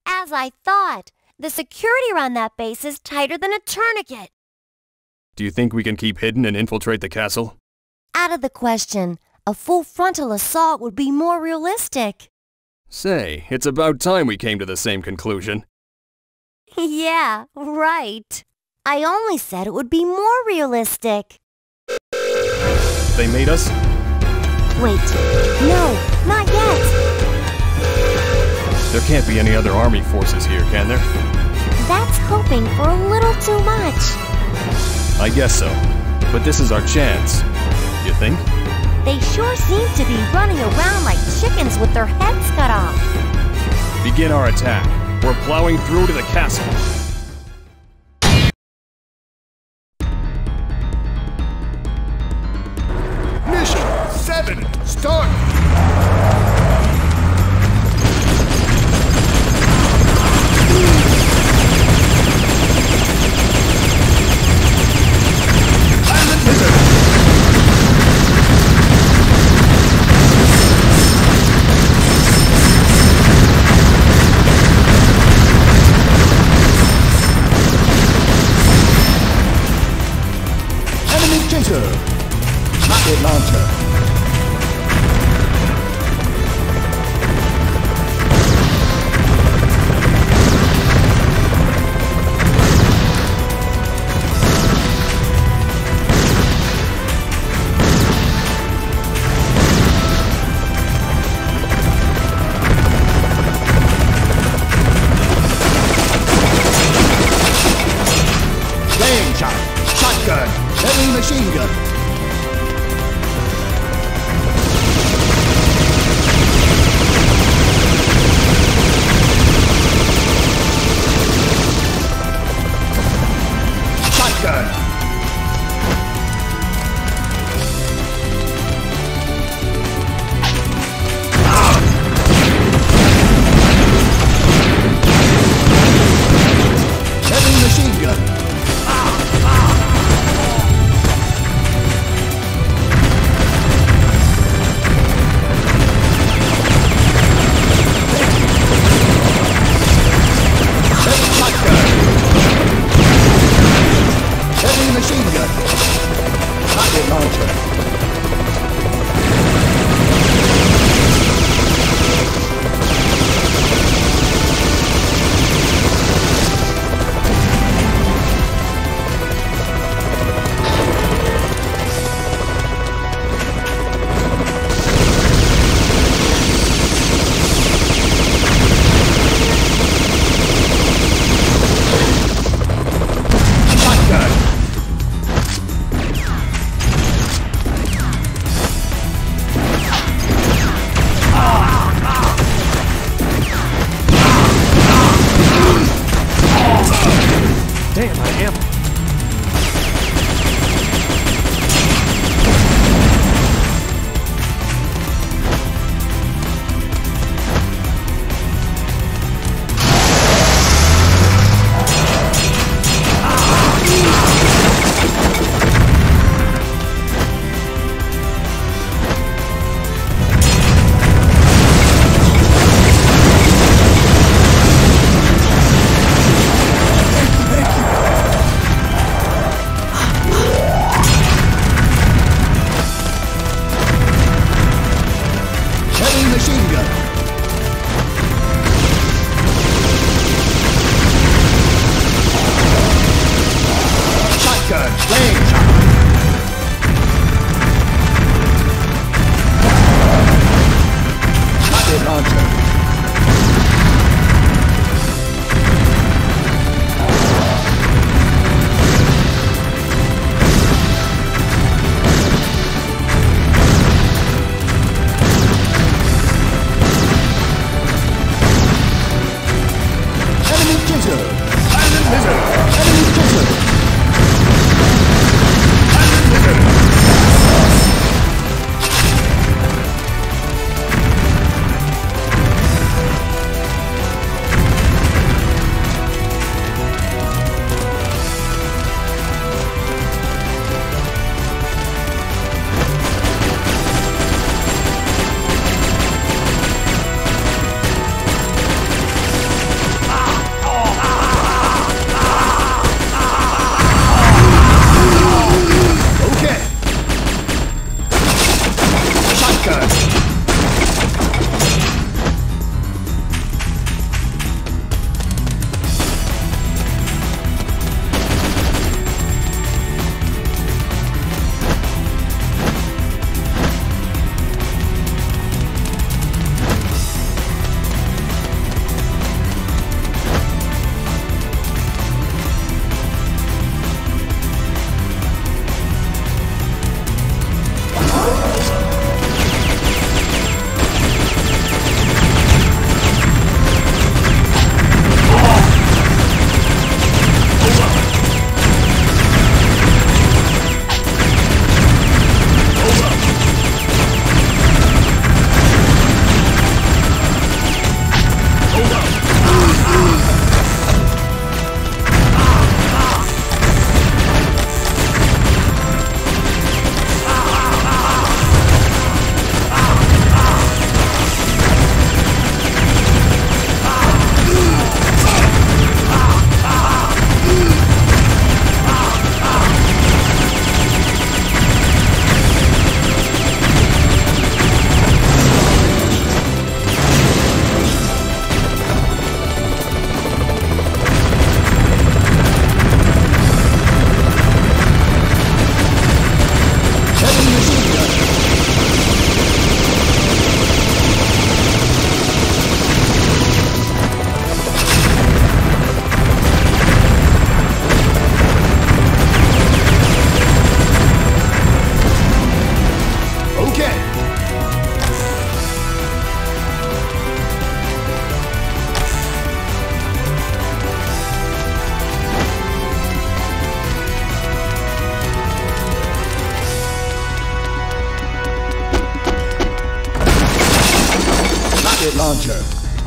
As I thought, the security around that base is tighter than a tourniquet. Do you think we can keep hidden and infiltrate the castle? Out of the question. A full frontal assault would be more realistic. Say, it's about time we came to the same conclusion. Yeah, right. I only said it would be more realistic. They made us? Wait, no, not yet. There can't be any other army forces here, can there? That's hoping for a little too much. I guess so. But this is our chance. You think? They sure seem to be running around like chickens with their heads cut off. Begin our attack. We're plowing through to the castle. Mission 7, start! Rocket launcher. Flame shot, shotgun, heavy machine gun. Rocket launcher.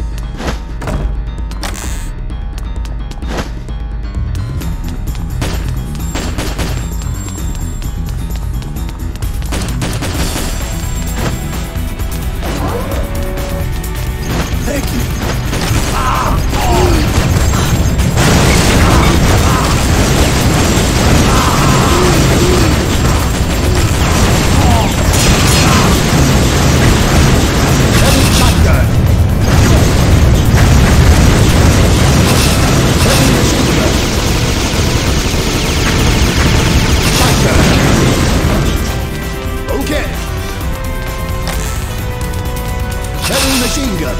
Thank you. Heavy shotgun. Heavy machine gun. Shotgun. Okay. Heavy machine gun.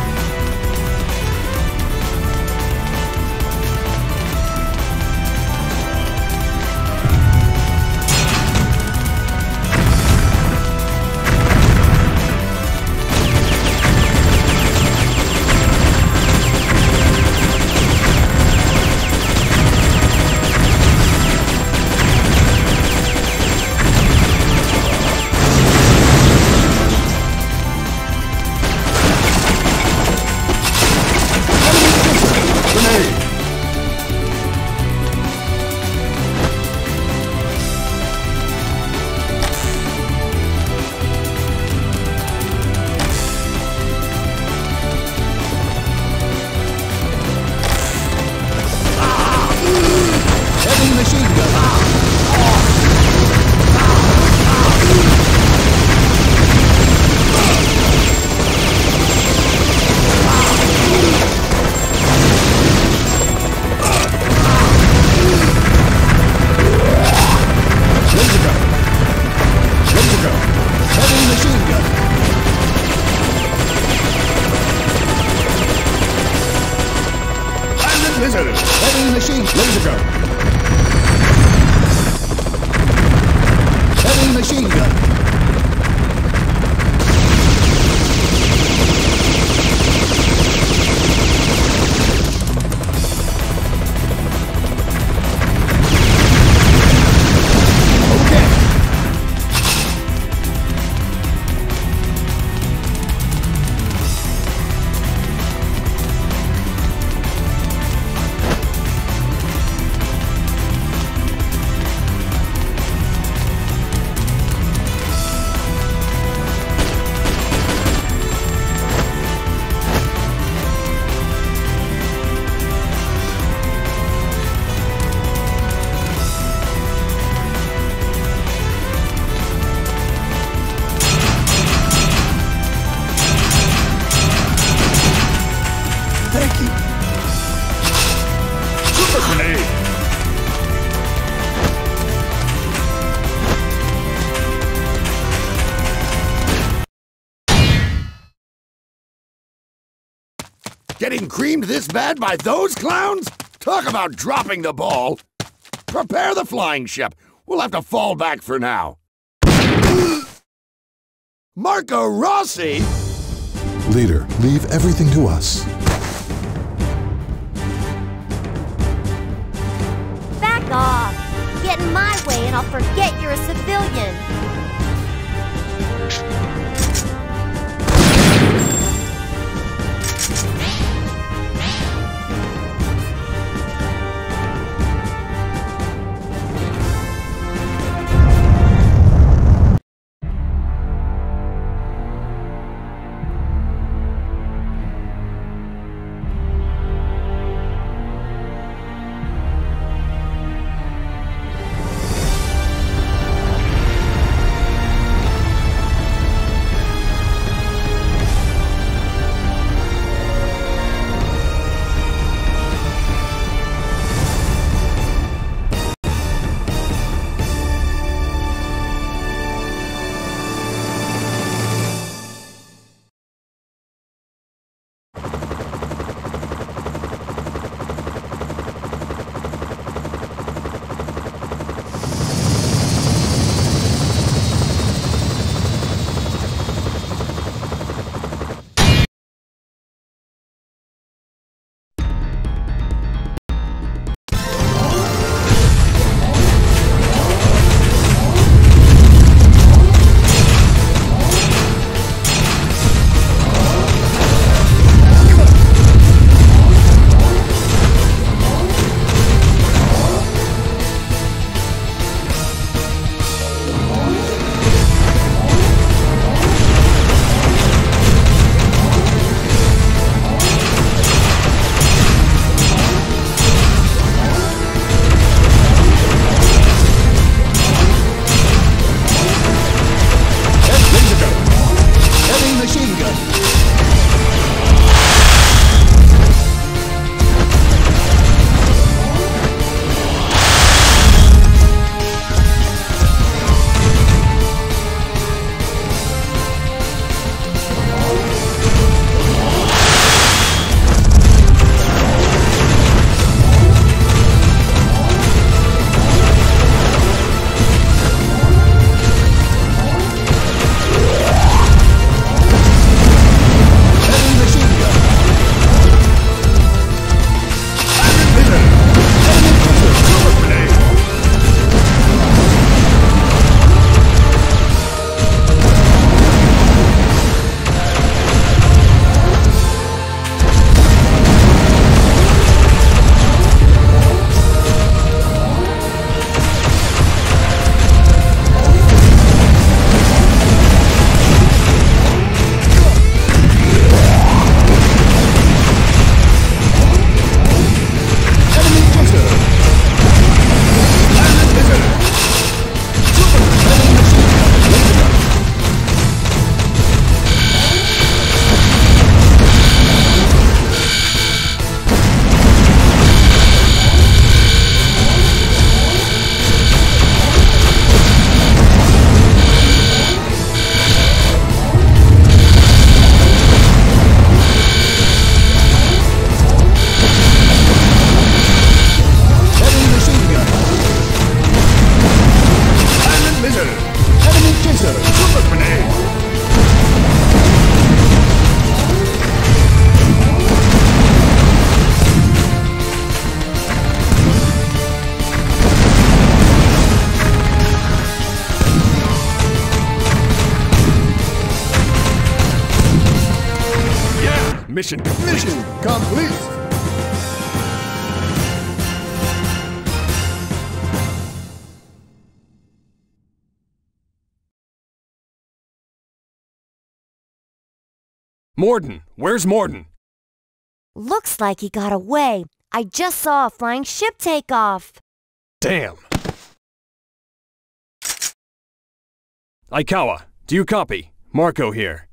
Grenade. Heavy machine gun. Laser gun. Laser gun. Heavy machine gun. Pilot lizard. Heavy machine. Laser gun. Heavy machine gun. Okay. Thank you. Super grenade. Getting creamed this bad by those clowns? Talk about dropping the ball. Prepare the flying ship. We'll have to fall back for now. Marco Rossi? Leader, leave everything to us. Back off. Get in my way and I'll forget you're a civilian. Mission complete. Mission complete! Morden, where's Morden? Looks like he got away. I just saw a flying ship take off. Damn. Aikawa, do you copy? Marco here.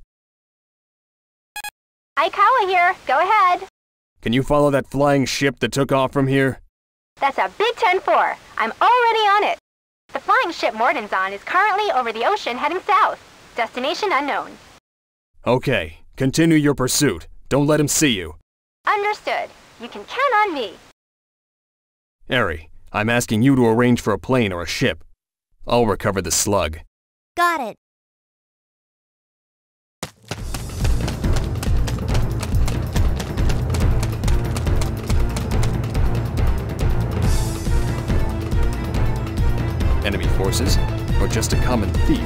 Aikawa here. Go ahead. Can you follow that flying ship that took off from here? That's a Big 10-4. I'm already on it. The flying ship Morden's on is currently over the ocean heading south. Destination unknown. Okay, continue your pursuit. Don't let him see you. Understood. You can count on me. Eri, I'm asking you to arrange for a plane or a ship. I'll recover the slug. Got it. Enemy forces, or just a common thief?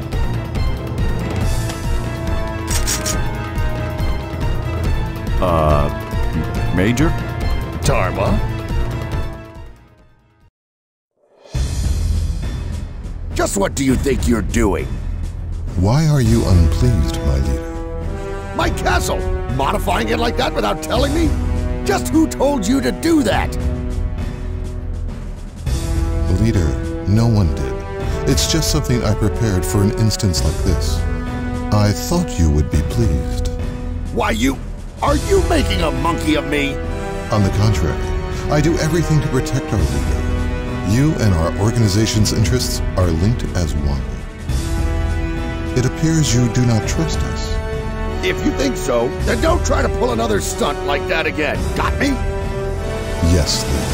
Major? Dharma? Just what do you think you're doing? Why are you unpleased, my leader? My castle! Modifying it like that without telling me? Just who told you to do that? Leader, no one did. It's just something I prepared for an instance like this. I thought you would be pleased. Why, are you making a monkey of me? On the contrary, I do everything to protect our leader. You and our organization's interests are linked as one. It appears you do not trust us. If you think so, then don't try to pull another stunt like that again. Got me? Yes, leader.